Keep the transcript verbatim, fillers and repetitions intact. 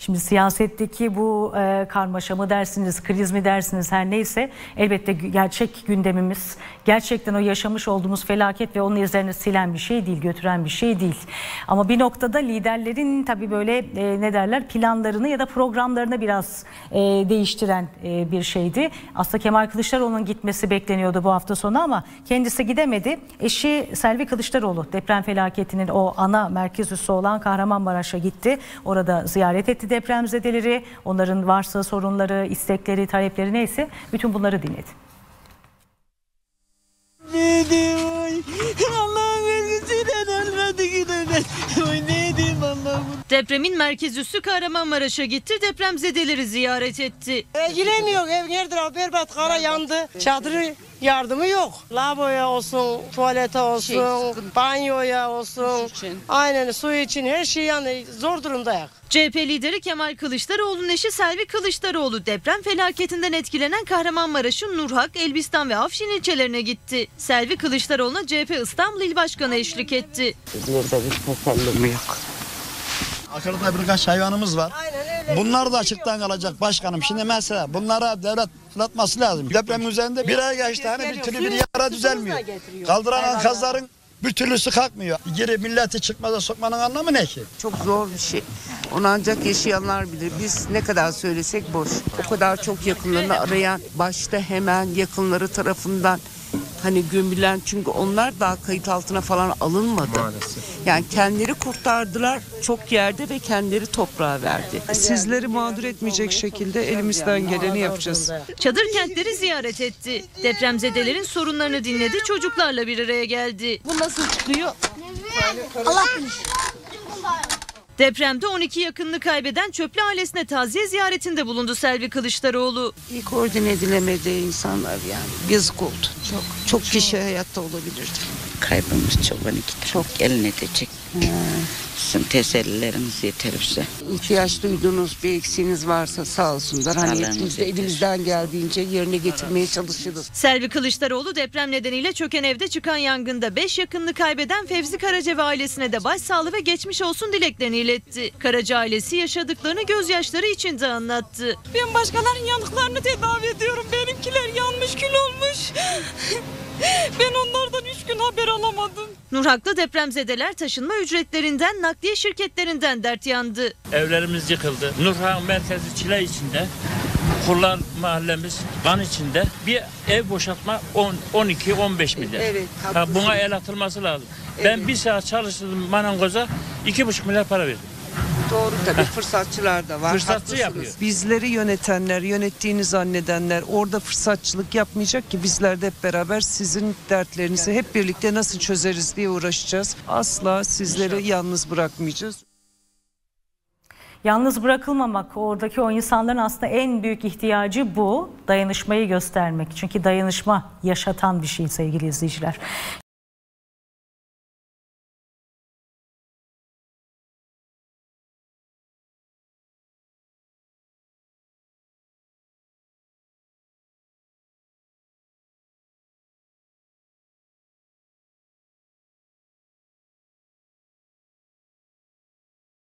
Şimdi siyasetteki bu e, karmaşa mı dersiniz, kriz mi dersiniz, her neyse elbette gerçek gündemimiz gerçekten o yaşamış olduğumuz felaket ve onun üzerine silen bir şey değil, götüren bir şey değil. Ama bir noktada liderlerin tabii böyle e, ne derler planlarını ya da programlarını biraz e, değiştiren e, bir şeydi. Aslında Kemal Kılıçdaroğlu'nun gitmesi bekleniyordu bu hafta sonu ama kendisi gidemedi. Eşi Selvi Kılıçdaroğlu deprem felaketinin o ana merkez üssü olan Kahramanmaraş'a gitti. Orada ziyaret etti depremzedeleri, onların varsa sorunları, istekleri, talepleri neyse bütün bunları dinledi. Ne diyeyim? Allah'ın vergisiyle ölmedi gidelim. Ne diyeyim Allah'ım? Depremin merkez üssü Kahramanmaraş'a gitti, depremzedeleri ziyaret etti. E, giremiyor, ev nerede berbat, kara yandı. Çadırı yardımı yok. Lavaboya olsun, tuvalete olsun, şey, banyoya olsun. Aynen, su için her şey yani zor durumdayak. C H P lideri Kemal Kılıçdaroğlu'nun eşi Selvi Kılıçdaroğlu deprem felaketinden etkilenen Kahramanmaraş'ın Nurhak, Elbistan ve Afşin ilçelerine gitti. Selvi Kılıçdaroğlu'na C H P İstanbul İl Başkanı eşlik etti. İzmir'de bir tesellim yok. Aşağıda birkaç hayvanımız var. Bunlar da açıktan kalacak başkanım. Şimdi mesela bunlara devlet fırlatması lazım. Depremin üzerinde bir ay geçti. Hani bir türlü bir yara düzelmiyor. Kaldıran enkazların bir türlüsü kalkmıyor. Geri milleti çıkmaza sokmanın anlamı ne ki? Çok zor bir şey. Onu ancak yaşayanlar bilir. Biz ne kadar söylesek boş. O kadar çok yakınlarını arayan, başta hemen yakınları tarafından hani gömülen, çünkü onlar daha kayıt altına falan alınmadı. Maalesef. Yani kendileri kurtardılar çok yerde ve kendileri toprağa verdi. Sizleri mağdur etmeyecek şekilde elimizden geleni yapacağız. Çadır kentleri ziyaret etti. Depremzedelerin sorunlarını dinledi, çocuklarla bir araya geldi. Bu nasıl çıkıyor? Allah bilir. Depremde on iki yakınını kaybeden Çöplü ailesine taziye ziyaretinde bulundu Selvi Kılıçdaroğlu. İyi koordine edilemedi insanlar yani. Yazık oldu. Çok çok kişi hayatta olabilirdi. Kaybımız çok on iki. Çok elin edecek. Sizin tesellileriniz yeter bize. İhtiyaç duyduğunuz bir eksiğiniz varsa sağ olsunlar. Hani hepimiz de elimizden geldiğince yerine getirmeye çalışırız. Selvi Kılıçdaroğlu deprem nedeniyle çöken evde çıkan yangında beş yakınını kaybeden Fevzi Karaceva ailesine de başsağlığı ve geçmiş olsun dileklerini iletti. Karaca ailesi yaşadıklarını gözyaşları içinde anlattı. Ben başkalarının yanıklarını tedavi ediyorum. Benimkiler yanmış, kül olmuş. Ben onlardan üç gün haber alamadım. Nurhak'ta depremzedeler taşınma ücretlerinden, nakliye şirketlerinden dert yandı. Evlerimiz yıkıldı. Nurhak merkezi çile içinde. Kurlar mahallemiz kan içinde. Bir ev boşaltma on, on iki on beş milyar. Evet, ha, buna el atılması lazım. Evet. Ben bir saat çalıştırdım marangoza, iki buçuk milyar para verdim. Doğru tabii, fırsatçılar da var. Fırsatçı yapıyor. Bizleri yönetenler, yönettiğini zannedenler orada fırsatçılık yapmayacak ki, bizler de hep beraber sizin dertlerinizi hep birlikte nasıl çözeriz diye uğraşacağız. Asla sizleri İnşallah yalnız bırakmayacağız. Yalnız bırakılmamak, oradaki o insanların aslında en büyük ihtiyacı bu. Dayanışmayı göstermek. Çünkü dayanışma yaşatan bir şey sevgili izleyiciler.